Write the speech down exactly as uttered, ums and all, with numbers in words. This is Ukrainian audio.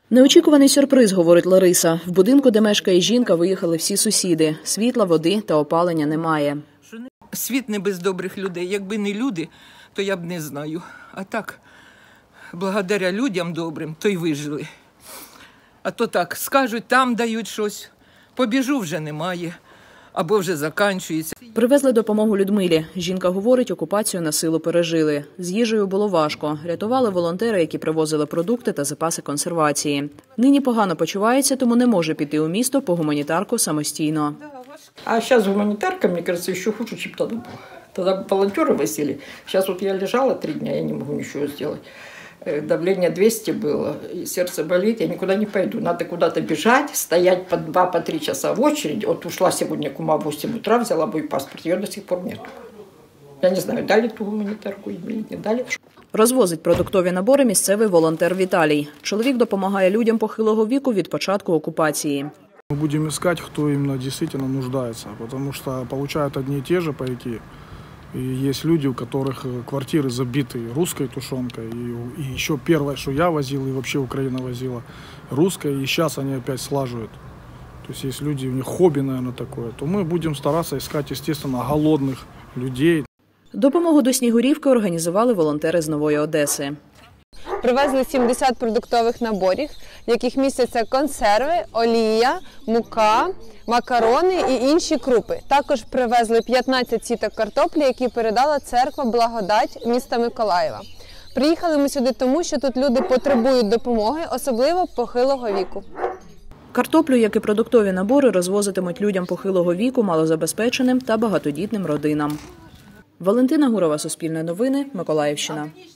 Неочікуваний сюрприз, говорить Лариса. В будинку, де мешкає жінка, виїхали всі сусіди. Світла, води та опалення немає. Світ не без добрих людей. Якби не люди, то я б не знаю. А так, благодаря людям добрим, то й вижили. А то так, скажуть, там дають щось, побіжу вже немає, або вже закінчується. Привезли допомогу Людмилі. Жінка говорить, окупацію на силу пережили. З їжею було важко. Рятували волонтери, які привозили продукти та запаси консервації. Нині погано почувається, тому не може піти у місто по гуманітарку самостійно. А зараз гуманітарка, мені кажется, ще хуже, ніж тоді було. Тоді волонтери возили. Зараз от я лежала три дні, я не можу нічого зробити. Давление двести было, и сердце болит, я никуда не пойду. Надо куда-то бежать, стоять по два, по три часа в очередь. Вот ушла сегодня к ума в восемь утра, взяла мой паспорт, ее до сих пор нет. Я не знаю, дали ту гуманитарку или не дали. Розвозить продуктові набори місцевий волонтер Віталій. Чоловік допомагає людям похилого віку від початку окупації. Мы будем искать, кто именно действительно нуждается, потому что получают одни и те же пайки. И есть люди, у которых квартиры забиты русской тушенкой. И, и еще первое, что я возил, и вообще Украина возила, русской. И сейчас они опять слаживают. То есть есть люди, у них хобби, наверное, такое. То мы будем стараться искать, естественно, голодных людей. Допомогу до Снігурівки організували волонтери з Нової Одеси. Привезли сімдесят продуктових наборів, в яких містяться консерви, олія, мука, макарони і інші крупи. Також привезли п'ятнадцять сіток картоплі, які передала церква Благодать міста Миколаєва. Приїхали ми сюди тому, що тут люди потребують допомоги, особливо похилого віку. Картоплю, як і продуктові набори, розвозитимуть людям похилого віку, малозабезпеченим та багатодітним родинам. Валентина Гурова, Суспільне новини, Миколаївщина.